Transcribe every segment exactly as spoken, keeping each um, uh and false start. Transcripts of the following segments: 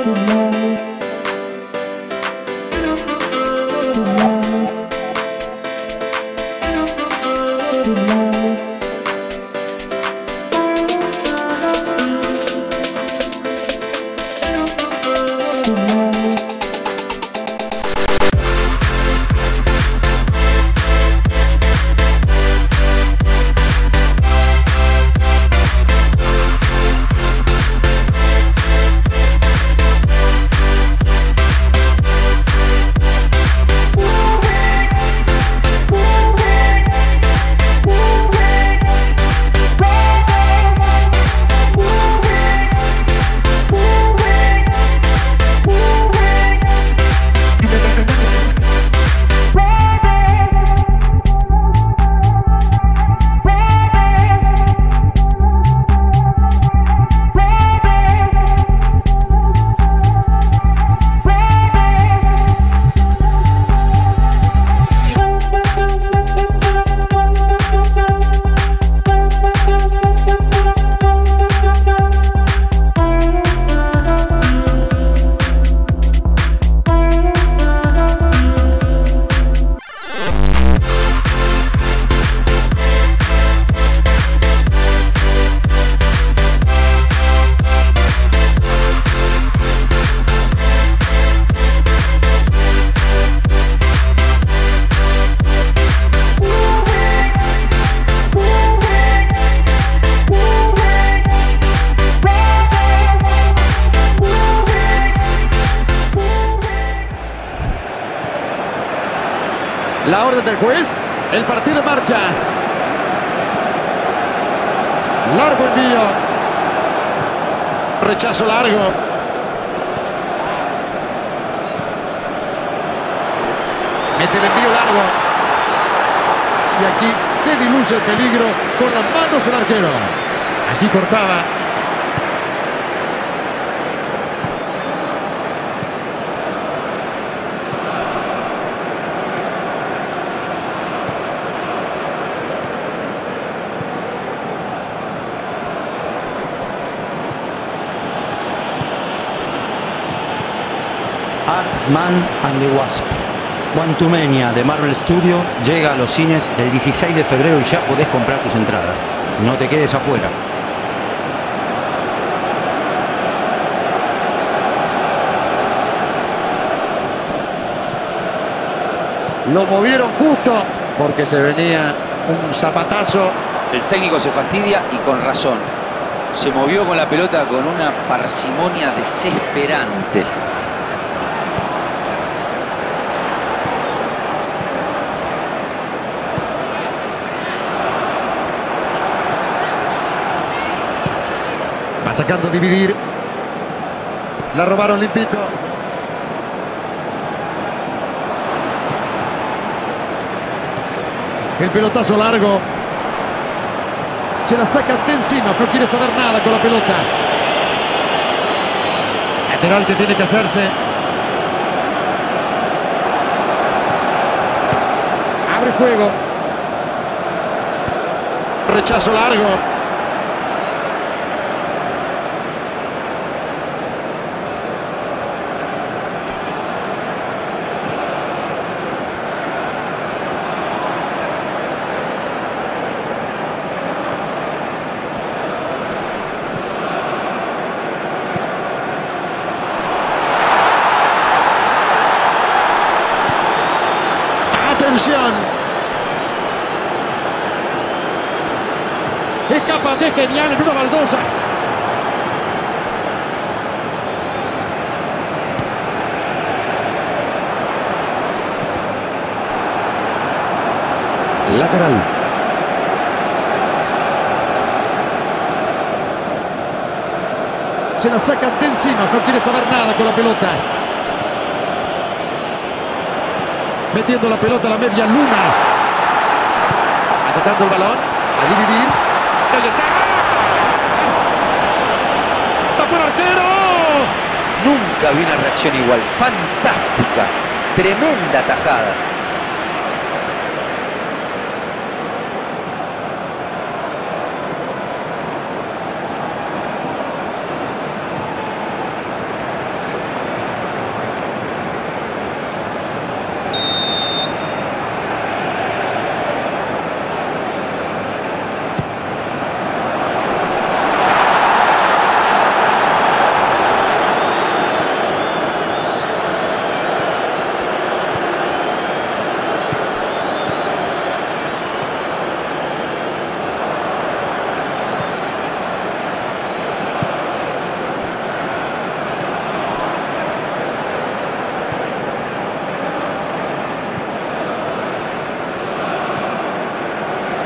La orden del juez, el partido en marcha. Largo envío. Rechazo largo. Mete el envío largo. Y aquí se diluye el peligro con las manos el arquero. Aquí cortaba. Ant-Man and the Wasp. Quantumania de Marvel Studios llega a los cines el dieciséis de febrero y ya podés comprar tus entradas. No te quedes afuera. Lo movieron justo porque se venía un zapatazo. El técnico se fastidia y con razón. Se movió con la pelota con una parsimonia desesperante. Va sacando a dividir. La robaron limpito. El pelotazo largo. Se la sacan de encima. No quiere saber nada con la pelota. Lateral que tiene que hacerse. Abre juego. Rechazo largo. Es capaz de genial en una baldosa. Lateral. Se la sacan de encima. No quiere saber nada con la pelota. Metiendo la pelota a la media luna. Sacando el balón. A dividir. ¡Ahí está! ¡Tapó el arquero! Nunca vi una reacción igual. Fantástica. Tremenda tajada.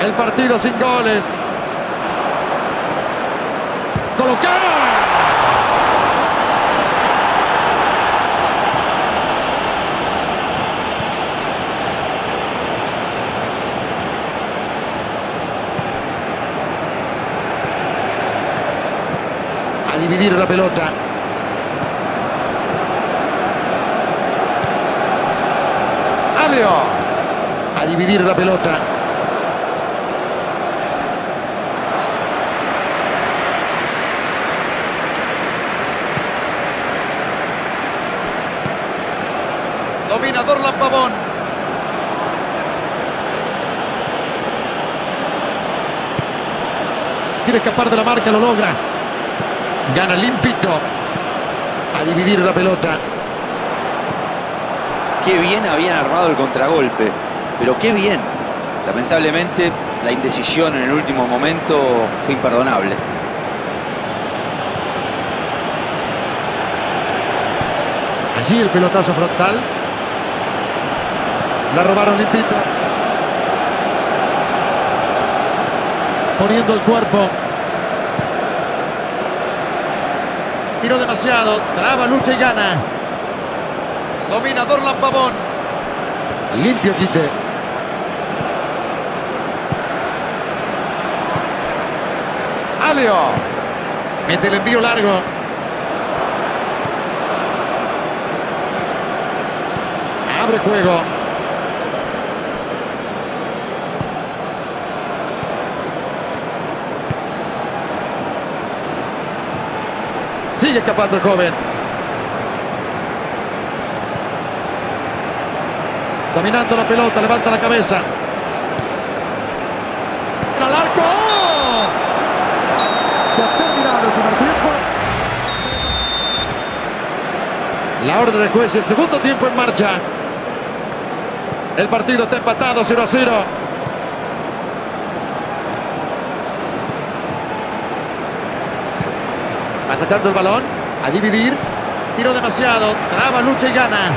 El partido sin goles. Colocado. A dividir la pelota. Alio. A dividir la pelota. Dominador Lampabón. Quiere escapar de la marca, lo logra. Gana limpito. A dividir la pelota. Qué bien habían armado el contragolpe, pero qué bien. Lamentablemente, la indecisión en el último momento fue imperdonable. Allí el pelotazo frontal. La robaron limpito. Poniendo el cuerpo. Tiró demasiado. Traba, lucha y gana. Dominador Lampabón. Limpio quite. Alio. Mete el envío largo. Abre juego. Sigue escapando el joven. Dominando la pelota, levanta la cabeza. ¡Al arco! Se ha terminado el primer tiempo. La orden del juez, el segundo tiempo en marcha. El partido está empatado cero a cero. Va sacando el balón. A dividir. Tiro demasiado. Traba, lucha y gana.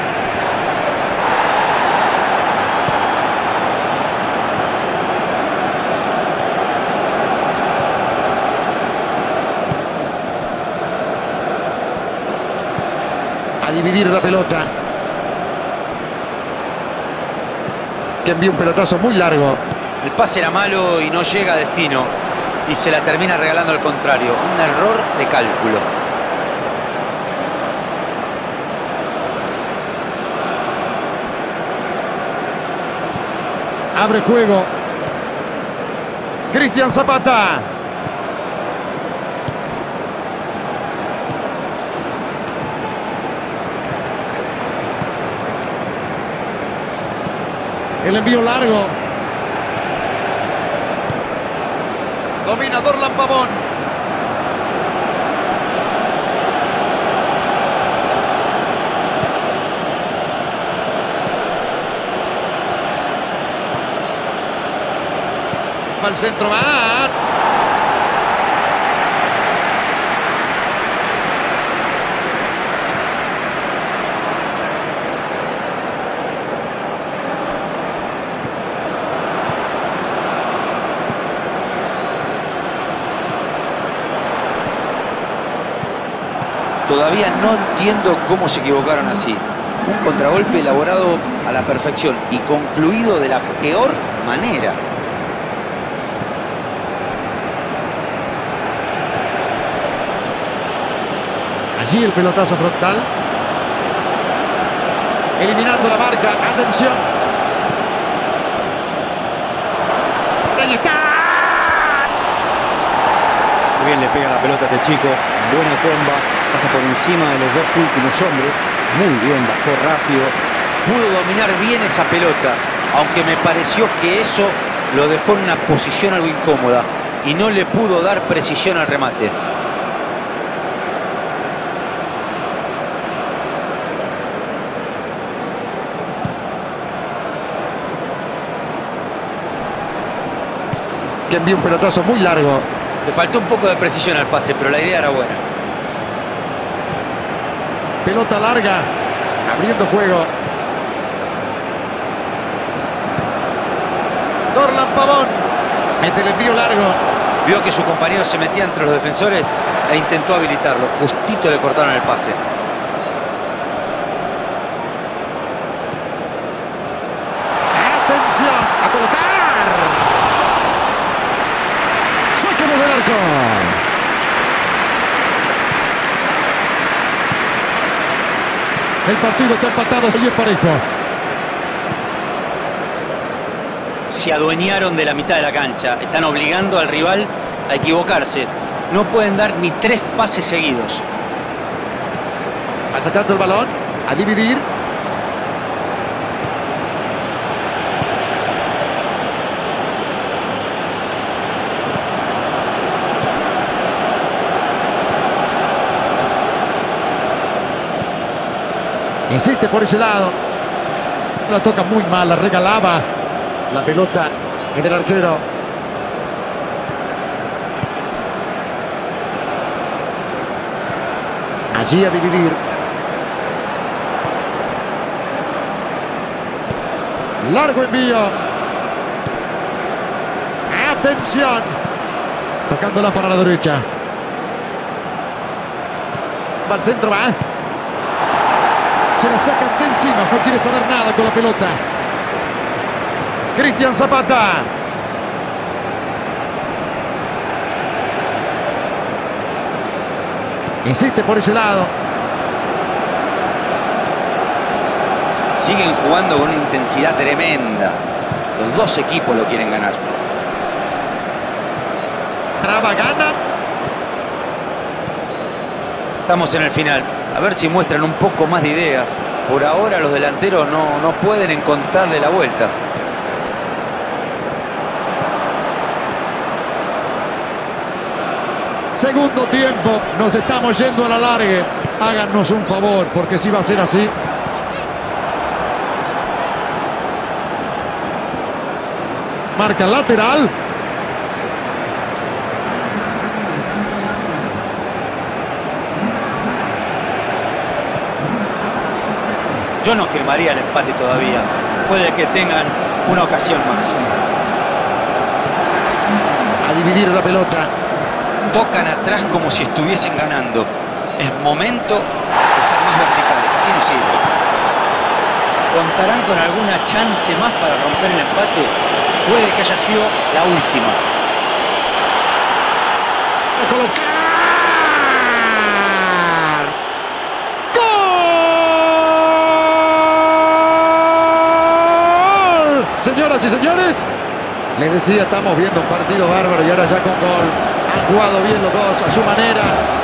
A dividir la pelota. Que envía un pelotazo muy largo. El pase era malo y no llega a destino. Y se la termina regalando al contrario. Un error de cálculo. Abre juego. Cristian Zapata. El envío largo. Dominador Lampabón. Va al centro, va. Todavía no entiendo cómo se equivocaron así. Un contragolpe elaborado a la perfección y concluido de la peor manera. Allí el pelotazo frontal. Eliminando la marca. Atención. Ahí está. Muy bien le pega la pelota a este chico. Buena comba. Pasa por encima de los dos últimos hombres. Muy bien, bajó rápido. Pudo dominar bien esa pelota, aunque me pareció que eso lo dejó en una posición algo incómoda y no le pudo dar precisión al remate. Que envía un pelotazo muy largo. Le faltó un poco de precisión al pase, pero la idea era buena. Pelota larga. Abriendo juego. Dorlan Pavón. Mete el envío largo. Vio que su compañero se metía entre los defensores e intentó habilitarlo. Justito le cortaron el pase. Atención, a colocar. Sáquenlo del arco. El partido está empatado, sigue parejo. Se adueñaron de la mitad de la cancha. Están obligando al rival a equivocarse. No pueden dar ni tres pases seguidos. Va sacando el balón, a dividir. Insiste por ese lado. La toca muy mal, la regalaba. La pelota en el arquero. Allí a dividir. Largo envío. Atención. Tocándola para la derecha. Va al centro, va. Se la sacan de encima. No quiere saber nada con la pelota. Cristian Zapata. Insiste por ese lado. Siguen jugando con una intensidad tremenda. Los dos equipos lo quieren ganar. Traba, gana. Estamos en el final. A ver si muestran un poco más de ideas. Por ahora los delanteros no, no pueden encontrarle la vuelta. Segundo tiempo, nos estamos yendo a la larga. Háganos un favor, porque si va a ser así. Marca lateral. Yo no firmaría el empate todavía. Puede que tengan una ocasión más. A dividir la pelota. Tocan atrás como si estuviesen ganando. Es momento de ser más verticales, así no sirve. ¿Contarán con alguna chance más para romper el empate? Puede que haya sido la última. A colocar. ¡Gol! Señoras y señores, les decía, estamos viendo un partido bárbaro y ahora ya con gol. Han jugado bien los dos a su manera.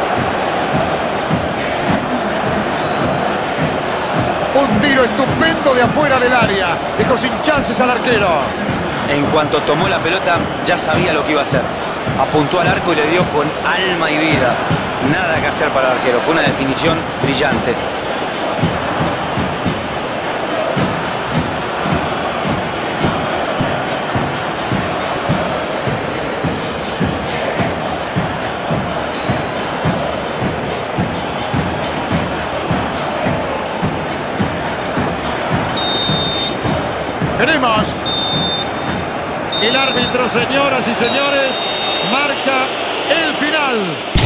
Un tiro estupendo de afuera del área. Dejó sin chances al arquero. En cuanto tomó la pelota, ya sabía lo que iba a hacer. Apuntó al arco y le dio con alma y vida. Nada que hacer para el arquero. Fue una definición brillante. Tenemos el árbitro, señoras y señores, marca el final.